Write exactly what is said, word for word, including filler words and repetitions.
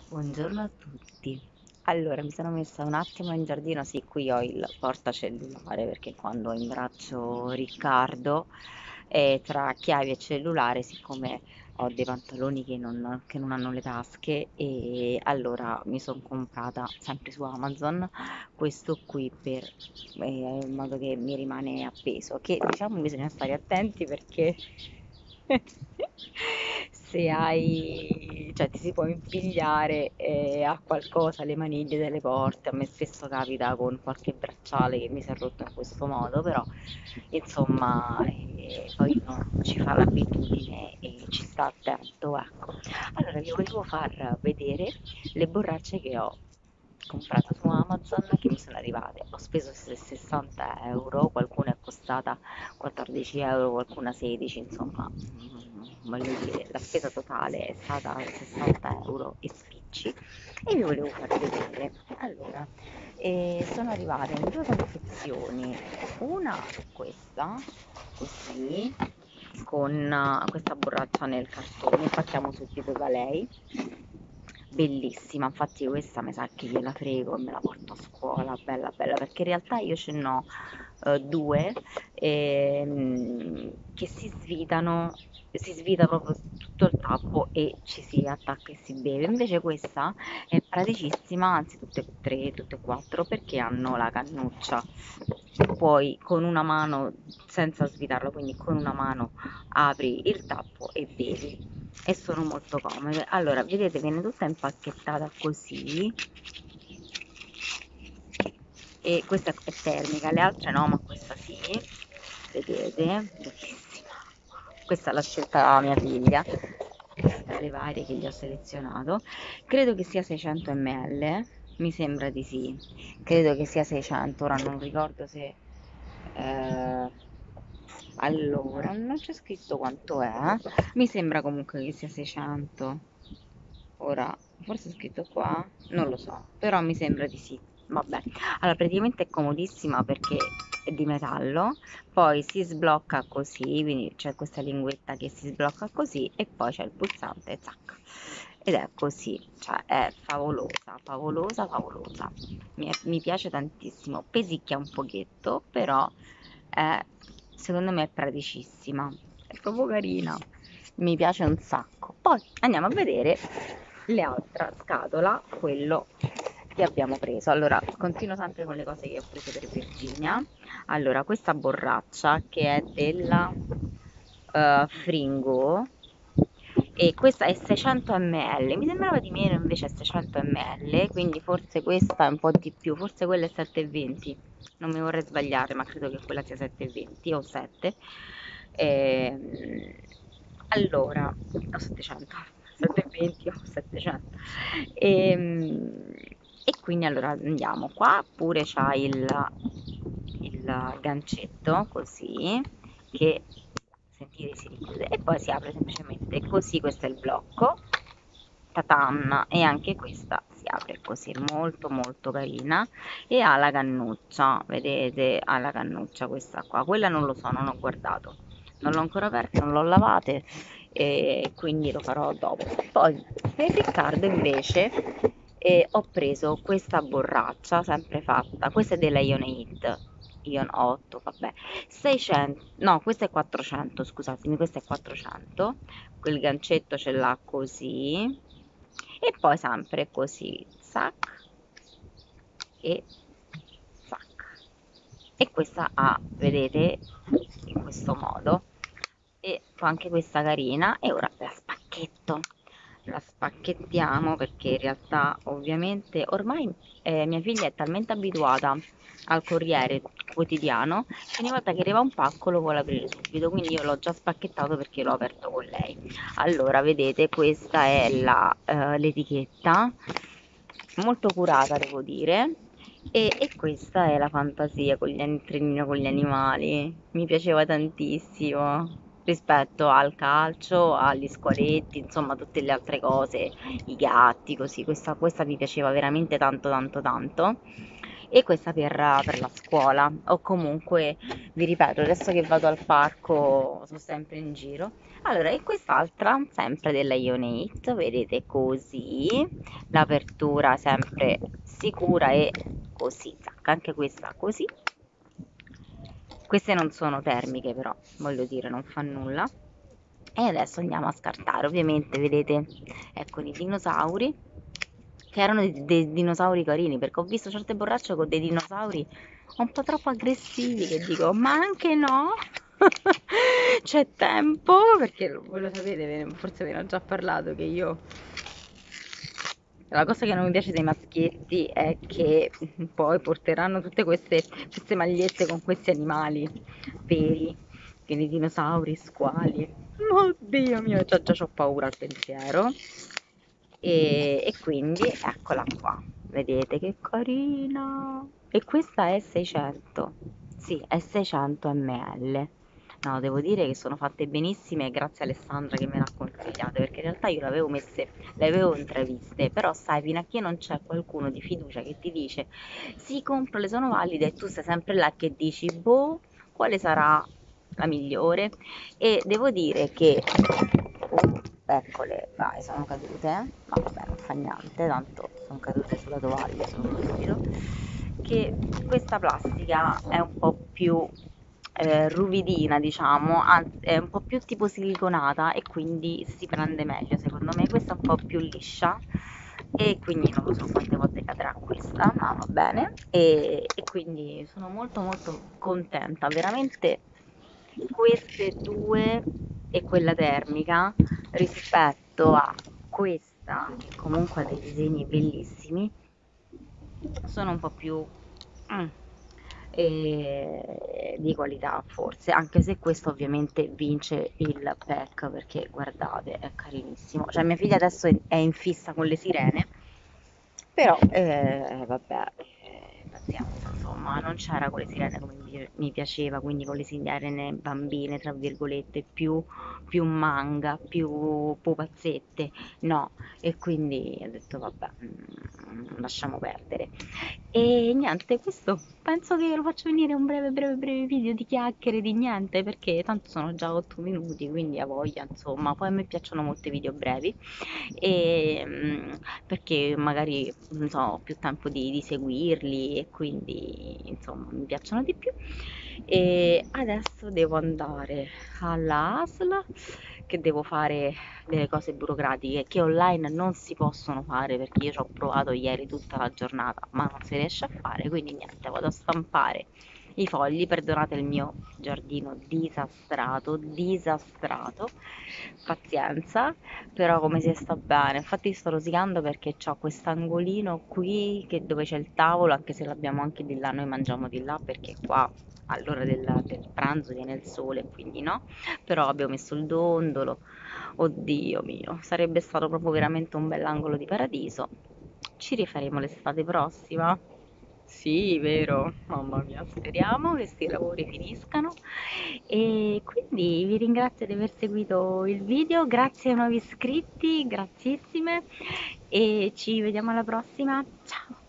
Buongiorno a tutti. Allora, mi sono messa un attimo in giardino, sì, qui ho il portacellulare perché quando ho in braccio Riccardo, eh, tra chiavi e cellulare, siccome ho dei pantaloni che non, che non hanno le tasche, e allora mi sono comprata sempre su Amazon questo qui per, eh, in modo che mi rimane appeso, che diciamo bisogna stare attenti perché se hai, cioè ti si può impigliare eh, a qualcosa le maniglie delle porte. A me spesso capita con qualche bracciale che mi si è rotto in questo modo, però insomma eh, poi uno ci fa l'abitudine e ci sta attento, ecco. Allora vi volevo far vedere le borracce che ho comprato su Amazon, che mi sono arrivate. Ho speso sessanta euro, qualcuna è costata quattordici euro, qualcuna sedici, insomma, mm, voglio dire, la spesa totale è stata sessanta euro e spicci. E vi volevo far vedere. Allora, eh, sono arrivate in due confezioni, una questa, così, con eh, questa borraccia nel cartone, partiamo subito da lei. Bellissima, infatti questa mi sa che gliela frego e me la porto a scuola, bella bella, perché in realtà io ce n'ho eh, due ehm, che si svitano, si svita proprio tutto il tappo e ci si attacca e si beve. Invece questa è praticissima, anzi tutte e tre, tutte e quattro, perché hanno la cannuccia. Puoi con una mano, senza svitarlo, quindi con una mano apri il tappo e bevi e sono molto comode. Allora, vedete, viene tutta impacchettata così e questa è termica, le altre no, ma questa sì. Vedete? Bellissima. Questa l'ha scelta mia figlia tra le varie che gli ho selezionato. Credo che sia seicento millilitri, mi sembra di sì. Credo che sia seicento, ora non ricordo se eh, allora, non c'è scritto quanto è, mi sembra comunque che sia seicento. Ora, forse è scritto qua, non lo so, però mi sembra di sì. Vabbè, allora praticamente è comodissima perché è di metallo, poi si sblocca così, quindi c'è questa linguetta che si sblocca così e poi c'è il pulsante, zac. Ed è così, cioè è favolosa, favolosa, favolosa. Mi, è- mi piace tantissimo, pesicchia un pochetto, però è, secondo me è praticissima, è proprio carina, mi piace un sacco. Poi andiamo a vedere l'altra scatola, quello che abbiamo preso. Allora, continuo sempre con le cose che ho preso per Virginia. Allora, questa borraccia che è della eh, Fringo e questa è seicento millilitri, mi sembrava di meno, invece è seicento millilitri, quindi forse questa è un po' di più, forse quella è settecentoventi, non mi vorrei sbagliare, ma credo che quella sia settecentoventi o sette. Ehm, allora, o settecento, settecentoventi o settecento. Ehm, e quindi allora andiamo qua, pure c'ha il, il gancetto così che sentite si richiude e poi si apre semplicemente così. Questo è il blocco, tatam, e anche questa si apre così, molto molto carina, e ha la cannuccia, vedete, ha la cannuccia questa qua. Quella non lo so, non ho guardato, non l'ho ancora aperta, non l'ho lavate e quindi lo farò dopo. Poi per Riccardo invece eh, ho preso questa borraccia sempre fatta, questa è della Ionate, Ion otto, vabbè, seicento, no, questa è quattrocento, scusatemi, questa è quattrocento, quel gancetto ce l'ha così, e poi sempre così, zac, e zac. E questa ha, vedete, in questo modo, e fa anche questa carina, e ora la spacchetto. La spacchettiamo perché in realtà ovviamente ormai eh, mia figlia è talmente abituata al Corriere quotidiano che ogni volta che arriva un pacco lo vuole aprire subito, quindi io l'ho già spacchettato perché l'ho aperto con lei. Allora, vedete, questa è la, eh, l'etichetta, molto curata devo dire, e, e questa è la fantasia con gli, an- il trenino con gli animali, mi piaceva tantissimo rispetto al calcio, agli squaletti, insomma tutte le altre cose, i gatti, così, questa, questa mi piaceva veramente tanto tanto tanto. e questa per, per la scuola, o comunque, vi ripeto, adesso che vado al parco sono sempre in giro. Allora, e quest'altra, sempre della Ionate, vedete così, l'apertura sempre sicura e così, zac, anche questa così. Queste non sono termiche però, voglio dire, non fa nulla. E adesso andiamo a scartare, ovviamente, vedete, ecco i dinosauri, che erano dei, dei dinosauri carini, perché ho visto certe borracce con dei dinosauri un po' troppo aggressivi, che dico, ma anche no, c'è tempo, perché voi lo sapete, ve ne- forse ve ne ho già parlato, che io la cosa che non mi piace dei maschietti è che poi porteranno tutte queste, queste magliette con questi animali veri, quindi dinosauri, squali. Oddio mio, già, già ho paura al pensiero. E, e quindi eccola qua, vedete che carina. E questa è seicento, sì, è seicento millilitri. No, devo dire che sono fatte benissime grazie a Alessandra che me le ha consigliate, perché in realtà io le avevo messe, le avevo intraviste, però sai, fino a che non c'è qualcuno di fiducia che ti dice sì, comprale, sono valide, e tu sei sempre là che dici, boh, quale sarà la migliore? E devo dire che, oh, eccole, vai, sono cadute, eh? Ma vabbè, non fa niente, tanto sono cadute sulla tovaglia, sono stupido, che questa plastica è un po' più eh, ruvidina, diciamo, anzi è un po' più tipo siliconata e quindi si prende meglio, secondo me. Questa è un po' più liscia e quindi non lo so quante volte cadrà questa, ma va bene. E, e quindi sono molto molto contenta, veramente queste due e quella termica rispetto a questa, che comunque ha dei disegni bellissimi, sono un po' più mm, eh, di qualità forse, anche se questo ovviamente vince il pack perché guardate è carinissimo, cioè mia figlia adesso è è in fissa con le sirene, però eh, vabbè, eh, pazienza, insomma, non c'era con le sirene come mi mi piaceva, quindi con le sirene bambine, tra virgolette, più, più manga, più pupazzette, no, e quindi ho detto vabbè, mm, lasciamo perdere. E niente, questo penso che lo faccio venire un breve breve breve video di chiacchiere di niente, perché tanto sono già otto minuti, quindi a voglia, insomma, poi a me piacciono molto i video brevi, e, mm, perché magari non so, ho più tempo di, di seguirli e quindi insomma mi piacciono di più. E adesso devo andare alla A S L, che devo fare delle cose burocratiche che online non si possono fare perché io ci ho provato ieri tutta la giornata, ma non si riesce a fare, quindi niente, vado a stampare i fogli, perdonate il mio giardino disastrato, disastrato, pazienza, però come si sta bene, infatti sto rosicando perché ho quest'angolino qui che dove c'è il tavolo, anche se l'abbiamo anche di là, noi mangiamo di là perché qua all'ora del, del pranzo viene il sole, quindi no, però abbiamo messo il dondolo, oddio mio, sarebbe stato proprio veramente un bell'angolo di paradiso. Ci rifaremo l'estate prossima? Sì, vero, mamma mia, speriamo che questi lavori finiscano e quindi vi ringrazio di aver seguito il video, grazie ai nuovi iscritti, grazissime e ci vediamo alla prossima, ciao!